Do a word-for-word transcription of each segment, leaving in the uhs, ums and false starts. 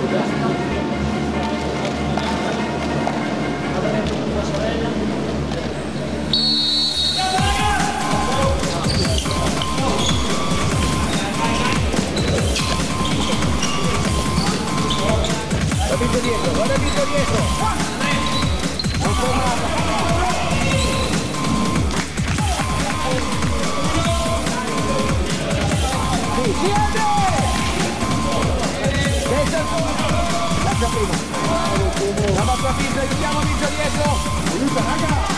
Guarda dietro, guarda dietro! Sì, sì, Andre! Destra, lascia prima. La nostra pizza, aiutiamo Vizio dietro! Aiuta, raga!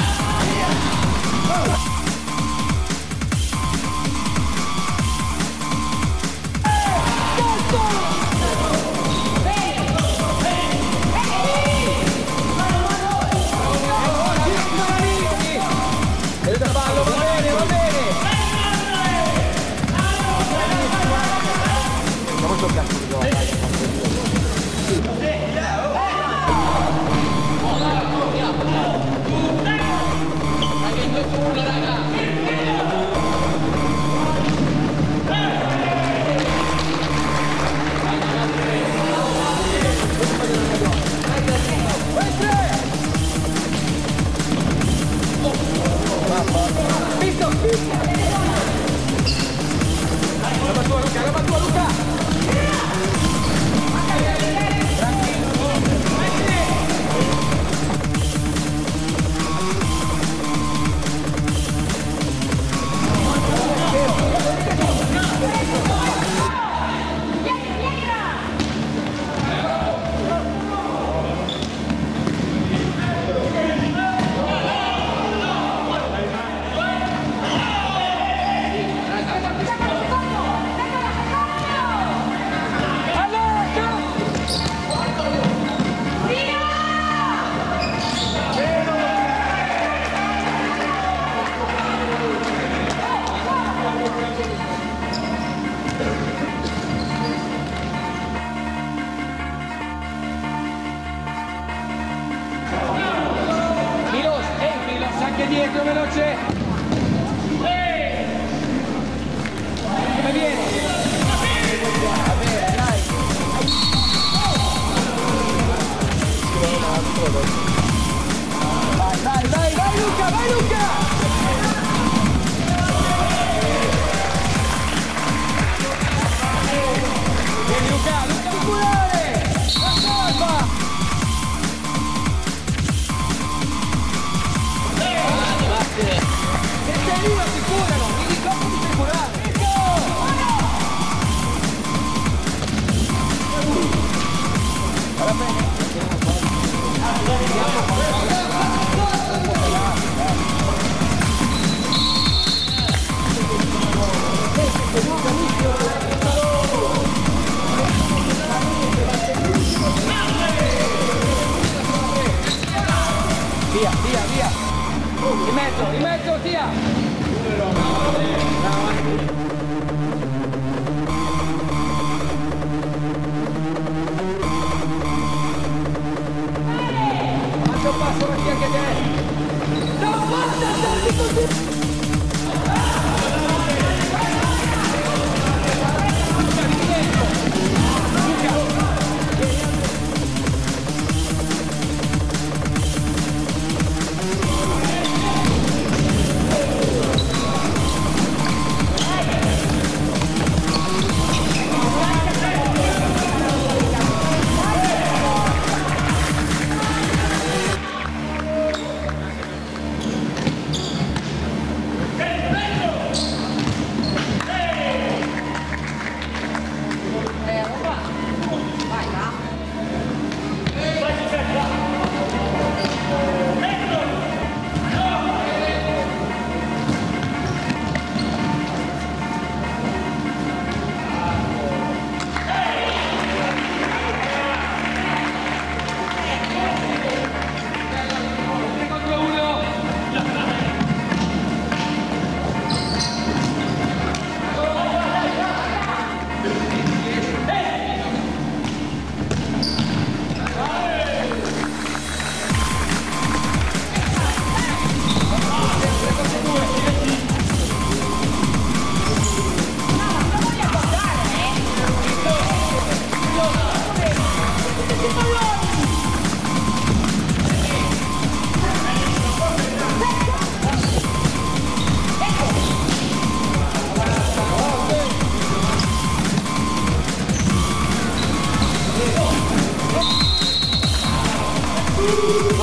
Dietro veloce, come viene? Va bene, dai. Vai, vai, vai, vai Luca, vai Luca! Vieni Luca, Luca muscolare! La colpa! Se sei lì non ti curano, mi dico come ti curare. Va bene? Via, via, via! In mezzo, in mezzo, Tia! Faccia un passo avanti anche te! No, basta, stai così! Woo!